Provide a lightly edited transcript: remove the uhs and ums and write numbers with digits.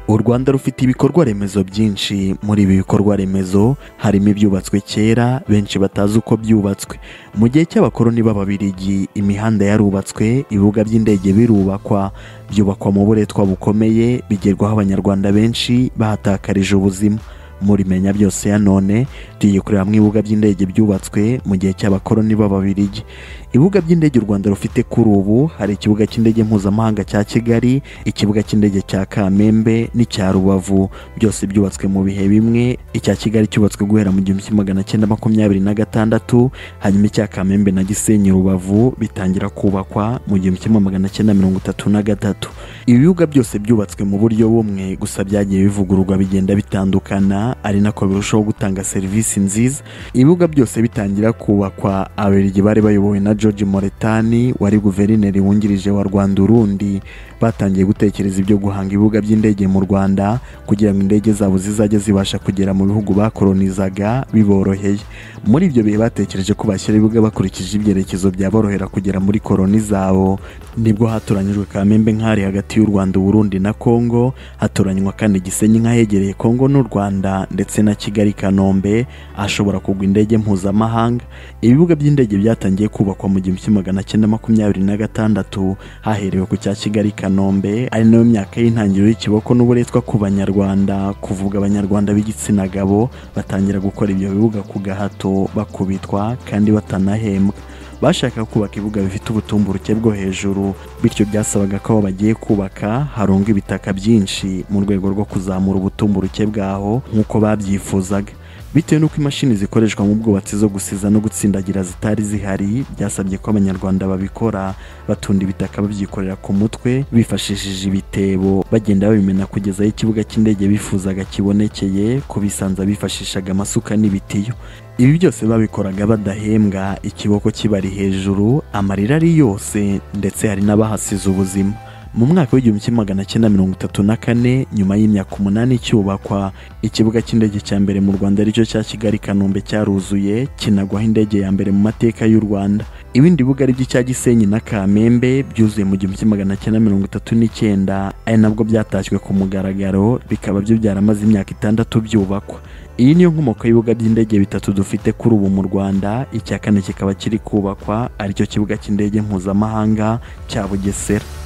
U Rwanda rufite ibikorwa remezo byinshi. Muri ibi bikorwa remezo harimo ibyubatswe kera benshi batazi uko byubatswe. Mu gihe cy'abakoloni b'Ababiligi imihanda yarubatswe, ibibuga by'indege birubakwa, byubakwa mu buretwa bukomeye, bigerwaho abanyarwanda benshi bahatakarije ubuzima. Muri menya byose ya none tugiye kureba mu ibibuga by'indege byubatswe mu gihe cy'abakoloni b'Ababiligi. Ibibuga by'indege u Rwanda rufite kuri ubu hari ikibuga cy'indege mpuzamahanga cya Kigali, ikibuga cy'indege cya Kamembe n'icya Rubavu, byose byubatswe mu bihe bimwe. Icya Kigali cyubatswe guhera mu 1926, hanyuma icya Kamembe na Gisenyi Rubavu bitangira kubakwa mu 1933. Ibibuga byose byubatswe mu buryo bumwe, gusa byagiye bivugururwa bigenda bitandukana, ari nako birushaho gutanga serivisi nziza. Ibibuga byose bitangira kubakwa, Ababiligi bari bayobowe na George Moretani wari guverineri wungirije wa Rwanda Urundi, batangiye gutekereza ibyo guhanga ibibuga by'indege mu Rwanda kugira ngo indege zabo zizajye zibasha kugera mu bihugu bakolonizaga biboroheye. Muri ibyo bihe batekereje ko bashyira ibibuga bakurikije ibyerekezo byaborohera kugera muri koloni zabo. Nibwo hatoranyijwe Kamembe nk'ari hagati y'u Rwanda, Burundi na Kongo, hatoranywa kandi Gisenyi nk'ahegereye Kongo n'u Rwanda, ndetse na Kigali Kanombe ashobora kugwa indege mpuzamahanga. Ibibuga by'indege byatangiye kubakwa mu 1926 haherewe ku cya Kigali Kanombe, ari nayo myaka y'intangiriro y'ikiboko n'uburetwa ku Banyarwanda, kuvuga Abanyarwanda b'igitsina gabo batangira gukora ibyo bibuga ku gahato, bakubitwa kandi batanahembwa. Bashaka kubaka ibibuga bifite ubutumburuke bwo hejuru, bityo byasabaga ko abo bagiye kubaka haronga ibitaka byinshi mu rwego rwo kuzamura ubutumburuke bwaho nk'uko babyifuzaga. Bitewe n'uko imashini zikoreshwa mu bwubatsi zo gusiza no gutsindagira zitari zihari, byasabye ko Abanyarwanda babikora batunda ibitaka babyikorera ku mutwe bifashishije ibitebo, bagenda babimena kugeza aho ikibuga cy'indege bifuzaga kibonekeye, kubisanza bifashishaga amasuka n'ibitiyo. Ibi byose babikoraga badahembwa, ikiboko kibari hejuru, amarira ari yose, ndetse hari n'abahasize ubuzima. Mu mwaka w'1934, nyuma y'imyaka 8 cyubakwa, ikibuga cy'indege cya mbere mu Rwanda aricyo cya Kigali Kanombe cyaruzuye, kinagwaho indege ya mbere mu mateka y'u Rwanda. Ibindi bibuga ari by'icya Gisenyi na Kamembe byuzuye mu 1939, ari nabwo byatashywe ku mugaragaro, bikaba byo byaramaze imyaka 6 byubakwa. Iyi niyo nkomoko y'ibibuga by'indege bitatu dufite kuri ubu mu Rwanda. Icya kane kikaba kiri kubakwa, aricyo kibuga cy'indege mpuzamahanga cya Bugesera.